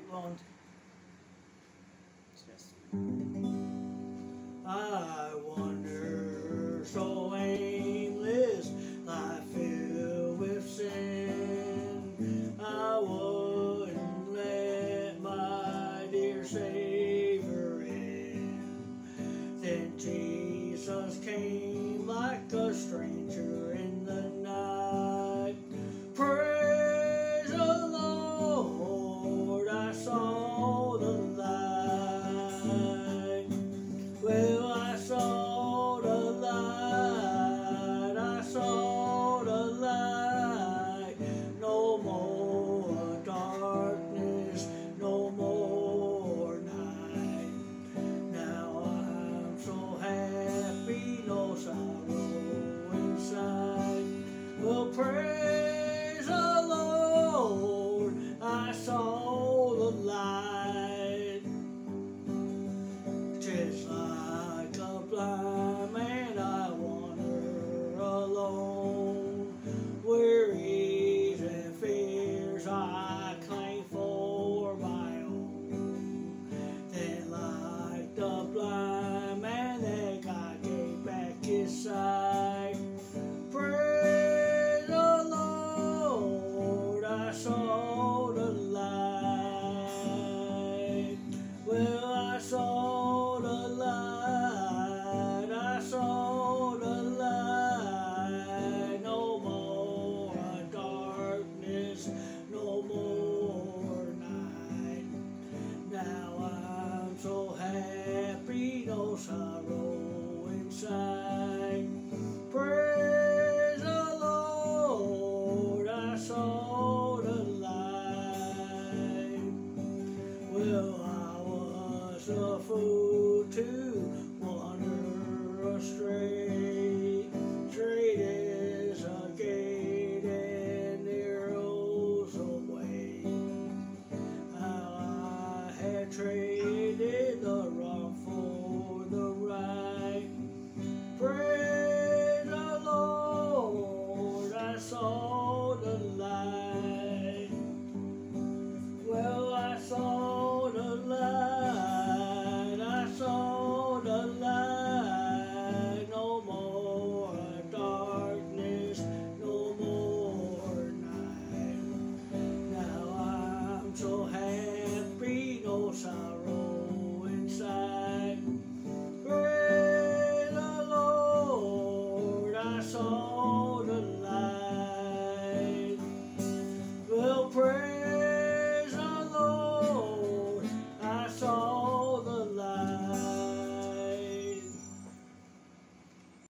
Und I wander so aimless, life filled with sin. I wouldn't let my dear Savior in. Then Jesus came like a stranger in the night. Praise the Lord, I saw the light. Well, I saw the light, I saw the light. No more darkness, no more night. Now I'm so happy, no sorrow inside. Well, praise the Lord, I saw the light. Just like a blind man, I wander alone. Worries and fears I claim for my own. Then like the blind man, that God gave back his sight. Praise the Lord, I saw the light. Well, I saw the light, I saw the light. No more darkness, no more night. Now I'm so happy, no sorrow inside. Praise the Lord, I saw the light. Well, I was a fool to wander astray. Straight is a gate and narrow's a way. How I had trade